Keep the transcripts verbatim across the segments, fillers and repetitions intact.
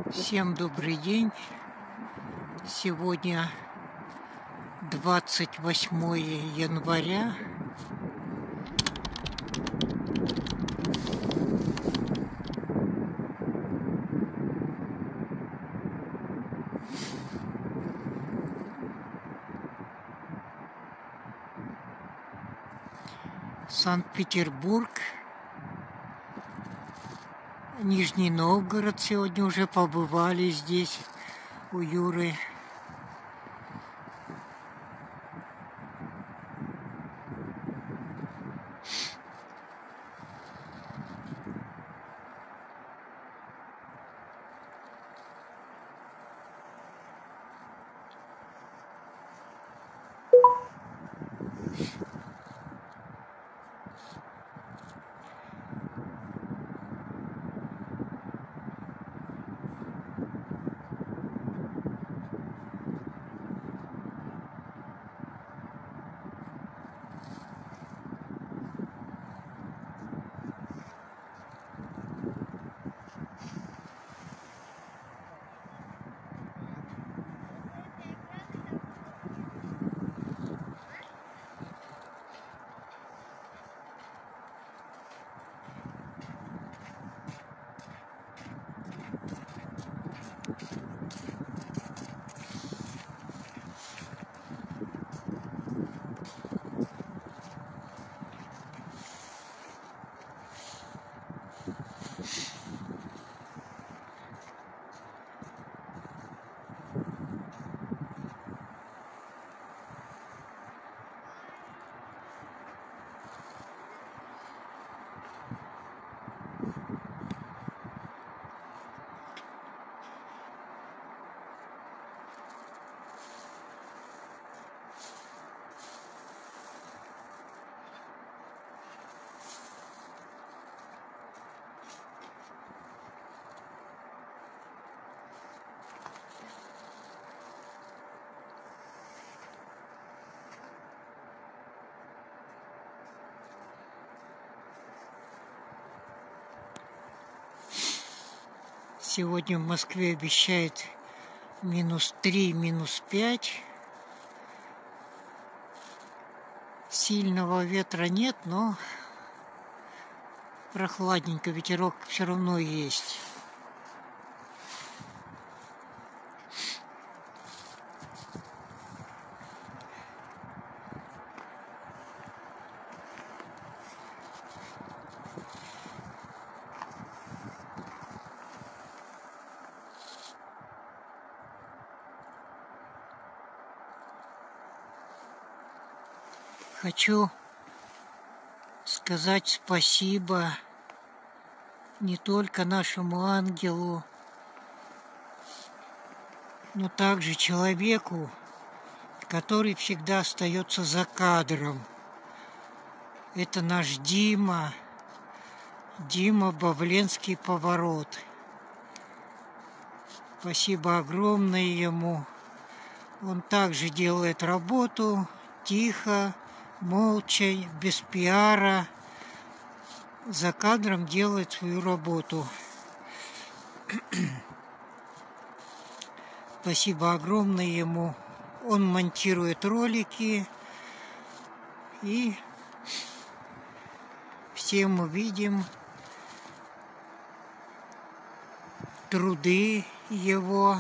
Всем добрый день. Сегодня двадцать восьмое января. Санкт-Петербург, Нижний Новгород. Сегодня уже побывали здесь у Юры. Сегодня в Москве обещают минус три, минус пять. Сильного ветра нет, но прохладненько, ветерок все равно есть. Хочу сказать спасибо не только нашему ангелу, но также человеку, который всегда остается за кадром. Это наш Дима, Дима Бавленский поворот. Спасибо огромное ему. Он также делает работу тихо, молча, без пиара, за кадром делает свою работу. Спасибо огромное ему. Он монтирует ролики, и все мы видим труды его.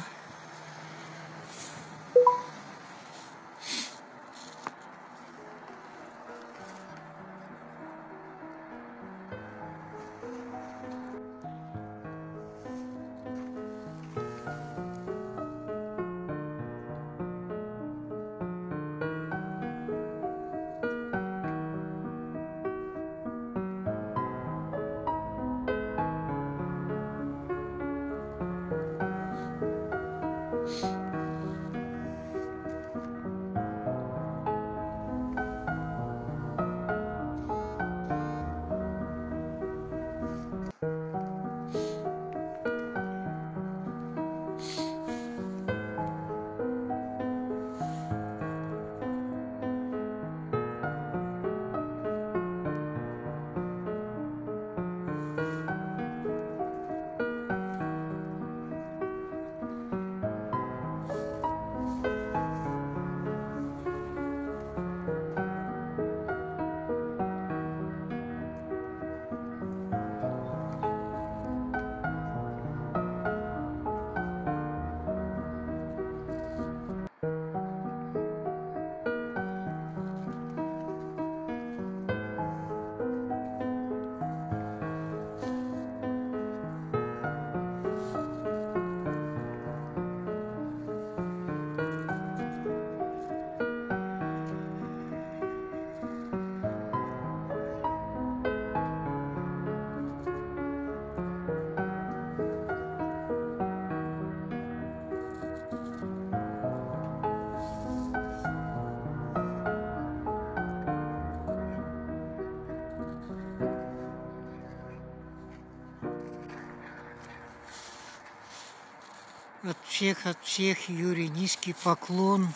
От всех, от всех, Юрий, низкий поклон.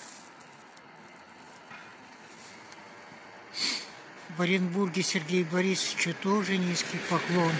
В Оренбурге Сергею Борисовичу тоже низкий поклон.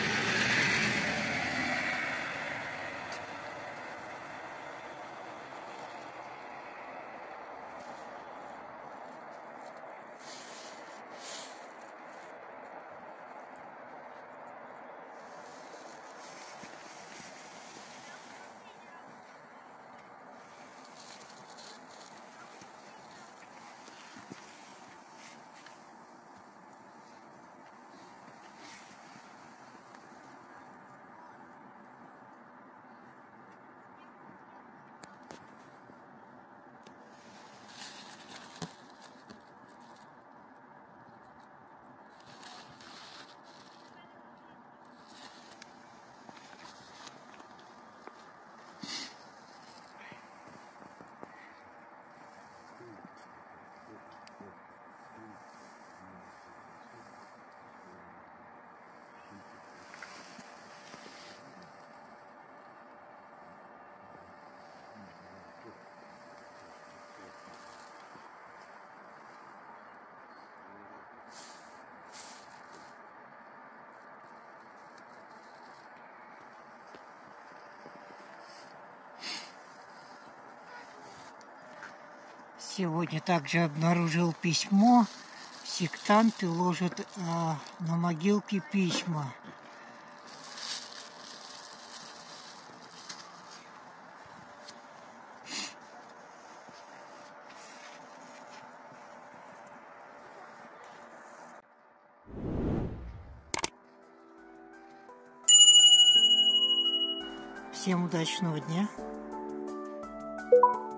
Сегодня также обнаружил письмо. Сектанты ложат а, на могилки письма. Всем удачного дня.